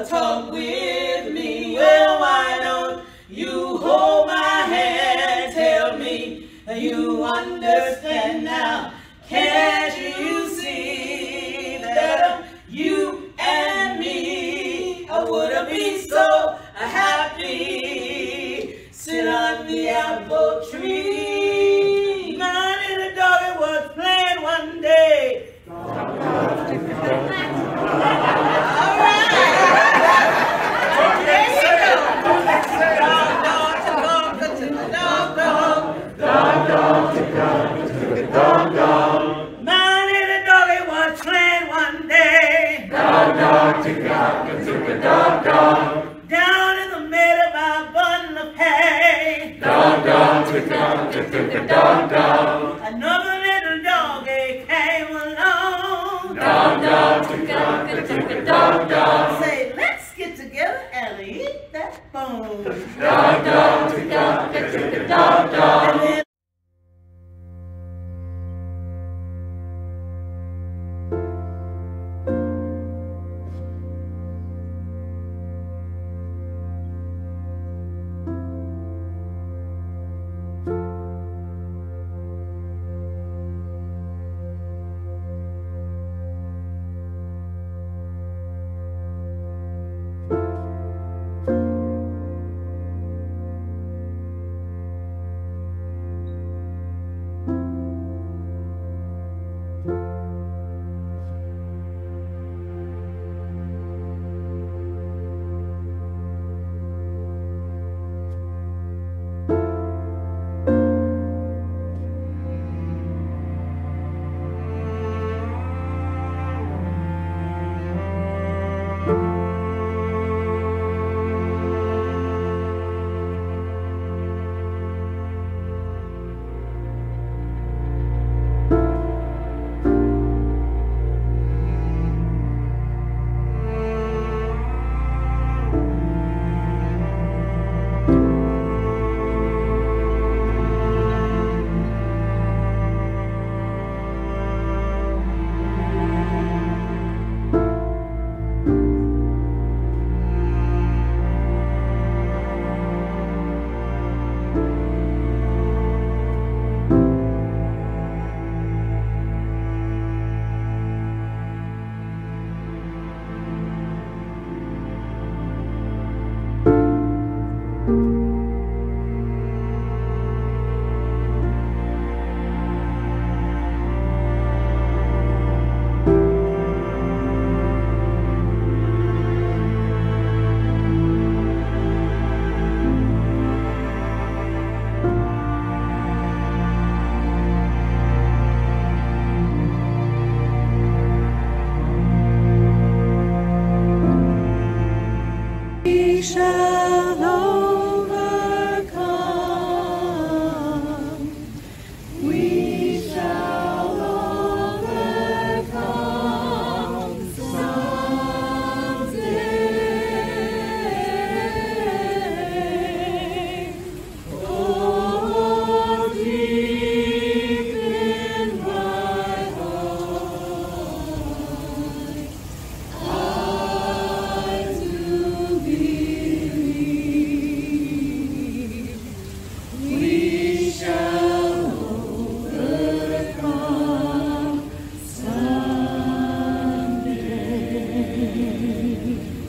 talk with me. Well, why don't you hold my hand? Tell me you understand now. Can't you see that you and me, I would be so happy. Sit on the apple tree. Man and the doggy was playing one day. Down in the middle of my bundle of hay. Another little doggy came along. Say, let's get together and eat that bone. And then shall overcome. We shall overcome someday. Oh, deep in my heart, I do believe we shall overcome someday.